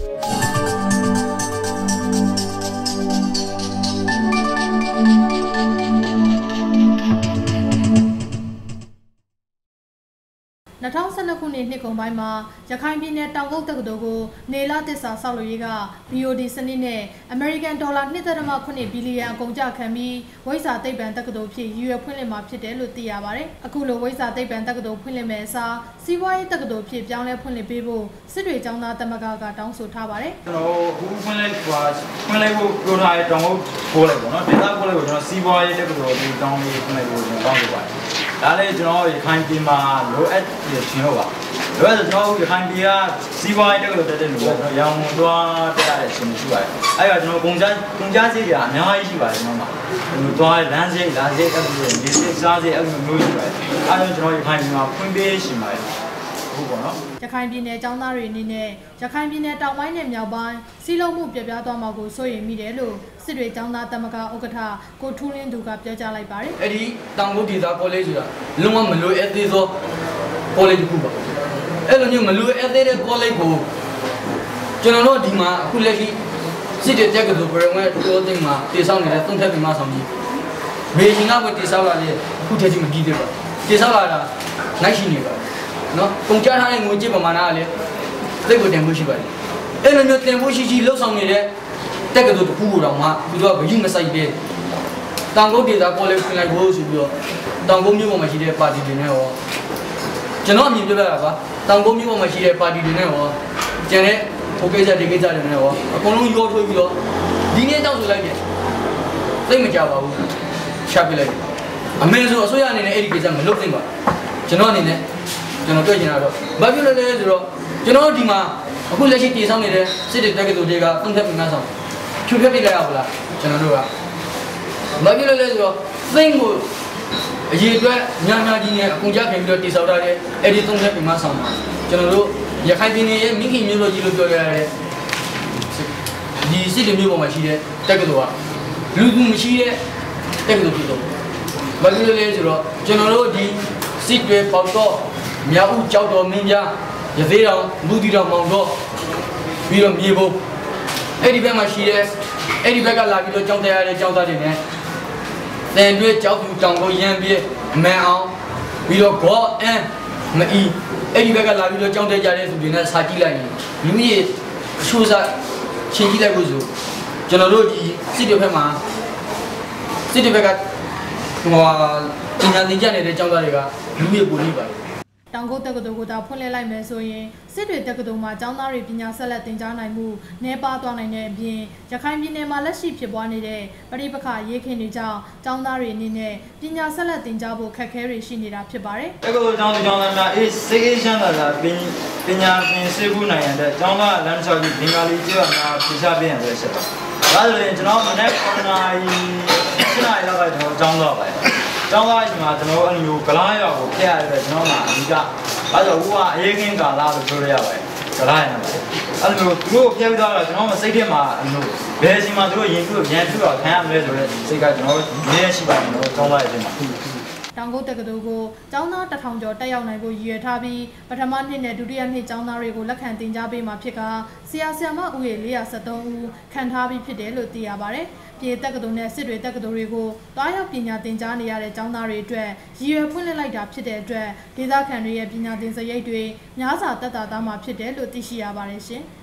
2012 ခုနှစ်နှစ်ကုန်ပိုင်းမှာရခိုင်ပြည်နယ်တောင်ကုတ်တက္ကသိုလ်ကိုနေလသစ္စာဆောက်လုပ်ရေးက BOD စနစ်နဲ့ American $2.8 ဘီလီယံအကုန်အကျခံပြီးဝိဇ္ဇာသိပ္ပံတက္ကသိုလ်ဖြစ်ရည်ရွယ်ဖွင့်လှစ်မှာဖြစ်တယ်လို့သိရပါတယ်။အခုလိုဝိဇ္ဇာသိပ္ပံတက္ကသိုလ်ဖွင့်လှစ်မဲ့အစားစီးပွားရေးတက္ကသိုလ်ဖြစ်ပြောင်းလဲဖွင့်လှစ်ပေးဖို့စစ်တွေကျောင်းသားသမဂ္ဂကတောင်းဆိုထားပါတယ်။ကျွန်တော်အခုဖွင့်လှစ်ဖို့ပြောထားတဲ့တောင်ကုတ်ပို့လိုက်ပေါ့နော်။ဒေသပို့လိုက်ကိုကျွန်တော်စီးပွားရေးတက္ကသိုလ်ဒီတောင်းလေးဖွင့်လိုက်ဖို့ကျွန်တော်တောင်းဆိုပါတယ်။ဒါလည်းကျွန်တော်ရခိုင်ပြည်မှာလိုအပ်တဲ့ရှင်ဟုတ်ပါ။ဒါဆိုကျွန်တော်ရခိုင်ပြည်ကစီးပွားရေးတက္ကသိုလ်တက်တဲ့လူကကျွန်တော်ရောင်းသွားတက်ရတဲ့ရှင်ရှိပါတယ်။အဲ့ဒါကျွန်တော်ကုန်ကြစိတ်ကအများကြီးရှိပါတယ်ကျွန်တော်မှာ။ကျွန်တော်သွားလမ်းစိတ်အဲ့လိုဒီစိတ်စားစိတ်အဲ့လိုမျိုးရှိပါတယ်။အဲ့ဒါကျွန်တော်ရခိုင်ပြည်မှာဖွင့်ပေးရှင်ပါတယ်။ဟုတ်ပါနော်ရခိုင်ပြည်နယ်ကျောင်းသားတွေအနေနဲ့ရခိုင်ပြည်နယ်တောင်ပိုင်းနဲ့မြောက်ပိုင်းစီးလုံးမှုပြပြသွားမှာကိုစိုးရိမ်မိတယ်လို့စစ်တွေကျောင်းသားသမဂ္ဂဥက္ကဋ္ဌကိုထူးလင်းသူကပြောကြားလိုက်ပါတယ်။အဲ့ဒီတောင်ကုတ်ဒေသကောလိပ်ဆိုတာလုံးဝမလိုအပ်သေးသောကောလိပ်တစ်ခုပါ။အဲ့လိုမျိုးမလိုအပ်သေးတဲ့ကောလိပ်ကိုကျွန်တော်တို့ဒီမှာအခုလက်ရှိစစ်တဲ့တက်ကတူပြည်ဝင်တိုးသိမ်းမှာတည်ဆောက်နေတဲ့သုံးထပ်ပင်မဆောင်ကြီးဘေဂျင်းကပဲတည်ဆောက်လာတဲ့အခုတည်းကမကြည့်သေးပါ။တည်ဆောက်လာတာနိုင်ရှိနေပါနော်ကုန်ကြထားတဲ့ငွေကြေးပမာဏကလည်းသိပ်ကိုတင်ဖို့ရှိပါတယ်အဲ့လိုမျိုးတင်ဖို့ရှိလှုပ်ဆောင်နေတဲ့တက်ကတူတစ်ခုကိုတော့မှသူတို့ကဂရုမစိုက်တဲ့တောင်ကုတ်ဒေသကောလိပ်ဖွင့်လိုက်ဖို့ဆိုပြီးတော့တောင်ကုတ်မြို့ပေါ်မှာရှိတဲ့ပါတီတွေနဲ့ရောကျွန်တော်အမြင်ပြပြတာပါတောင်ကုတ်မြို့ပေါ်မှာရှိတဲ့ပါတီတွေနဲ့ရောကျန်တဲ့ဟိုကိစ္စဒီကိစ္စတွေနဲ့ရောအကုန်လုံးရောထွေးပြီးတော့ဒီနေ့တောက်ဆိုလိုက်တယ်သိမကြပါဘူးရှာပြလိုက်အမေဆိုအစိုးရအနေနဲ့အဲ့ဒီကိစ္စမလုပ်သင့်ပါကျွန်တော်အနေနဲ့ကျွန်တော်တွေ့ချင်တာတော့ဘာဖြစ်လို့လဲဆိုတော့ကျွန်တော်ဒီမှာအခုလက်ရှိတည်ဆောက်နေတဲ့စစ်တေတက္ကသိုလ်တွေကသုံးထပ်ပြင်ဆောင်ဖြိုဖျက်ပြလိုက်ရပါလားကျွန်တော်တို့ကဘာဖြစ်လို့လဲဆိုတော့သိန်းကိုအရေးအတွက်များကြီးနဲ့အကုန်ကြခင်ပြီးတော့တည်ဆောက်ထားတဲ့အဲ့ဒီသုံးထပ်ပြင်ဆောင်မှာကျွန်တော်တို့ရခိုင်ပြည်နယ်ရဲ့မိခင်မျိုးတော်ကြီးလို့ပြောရတဲ့ဒီစစ်တေမျိုးပေါ်မှာရှိတဲ့တက္ကသိုလ်ကလူသူမရှိတဲ့တက္ကသိုလ်ဖြစ်တော့ဘာဖြစ်လို့လဲဆိုတော့ကျွန်တော်တို့ဒီစစ်တွေပေါတော့မြောက်ဦးကြောက်တော်မင်းပြရသေးတော်မူတီတော်မောင်တော်ပြီးတော့မြေပုံအဲ့ဒီဘက်မှာရှိတဲ့အဲ့ဒီဘက်ကလာပြီးတော့ကြောက်တရားတဲ့ကြောက်သားတွေနဲ့တန်တွဲကြောက်ပြူတောင်ကိုရမ်းပြဲမန်အောင်ပြီးတော့ဂေါ်အန်မအီအဲ့ဒီဘက်ကလာပြီးတော့ကြောက်တဲ့ကြတဲ့သူတွေနဲ့စာကြည့်လိုက်ရင်မိမိရဲ့အချိုးစားချင်းကြည့်လိုက်လို့ဆိုကျွန်တော်တို့ဒီစစ်တွေဘက်မှာစစ်တွေဘက်ကဟိုပညာသင်ကြားနေတဲ့ကျောင်းသားတွေကလူမျိုးကိုနေပါတယ်တောင်ကုတ်တက္ကသိုလ်ကိုသာဖွင့်လှစ်လိုက်မယ်ဆိုရင်စစ်တွေတက္ကသိုလ်မှာကျောင်းသားတွေပညာဆက်လက်သင်ကြားနိုင်မှုနည်းပါးသွားနိုင်တဲ့အပြင်ရခိုင်ပြည်နယ်မှာလက်ရှိဖြစ်ပွားနေတဲ့ပဋိပက္ခရေးခင်တွေကြောင့်ကျောင်းသားတွေအနေနဲ့ပညာဆက်လက်သင်ကြားဖို့ခက်ခဲတွေရှိနေတာဖြစ်ပါတယ်။တက္ကသိုလ်ကျောင်းသားများစိတ်အေးချမ်းသာပညာသင်ဆေးဖို့နိုင်ရတဲ့ကျောင်းသားလမ်းလျှောက်ပြီးဘင်္ဂါလီကျောင်းသားဖြေချပေးရတဲ့ဆက်ပါ။ဒါဆိုရင်ကျွန်တော်မနေ့9နာရီ7နာရီလောက်ကကျွန်တော်ကျောင်းသွားပါတယ်။ကျောင်းသားကြီးမှာကျွန်တော်အဲ့လိုမျိုးကလားရောက်ကိုဖျက်ရတဲ့ကျွန်တော်ကအဓိကအဲ့တော့ဟိုကအရေးခင်းကာလာလို့ပြောရရပါတယ်ကလားရနေပါတယ်အဲ့လိုမျိုးသူတို့ဖျက်ပြီးတော့ကျွန်တော်မစိတ်ထဲမှာအဲ့လိုဘယ်စီမှာသူတို့ရင်သူ့ရန်သူ့တော့ခံရမလဲဆိုတော့စိတ်ကကျွန်တော်နည်းရှိပါတယ်ကျွန်တော်ကျောင်းသားရဲ့အချိန်မှာတောင်ကုတ်တက္ကသိုလ်ကိုကျောင်းသား1000ကျော်တက်ရောက်နိုင်ဖို့ရည်ရွယ်ထားပြီးပထမနှစ်နဲ့ဒုတိယနှစ်ကျောင်းသားတွေကိုလက်ခံသင်ကြားပေးမှာဖြစ်ကဆရာဆရာမဦးရေ473ဦးခံထားပြီးဖြစ်တယ်လို့သိရပါတယ်။ပြည်တက္ကသိုလ်နဲ့စစ်တွေတက္ကသိုလ်တွေကိုတွားရောက်ပညာသင်ကြားနေရတဲ့ကျောင်းသားတွေအတွက်ရည်ရွယ်ဖွင့်လှစ်လိုက်တာဖြစ်တဲ့အတွက်ဒေသခံတွေရဲ့ပညာသင်စရိတ်တွေများစွာသက်သာသွားမှာဖြစ်တယ်လို့သိရှိရပါတယ်ရှင်။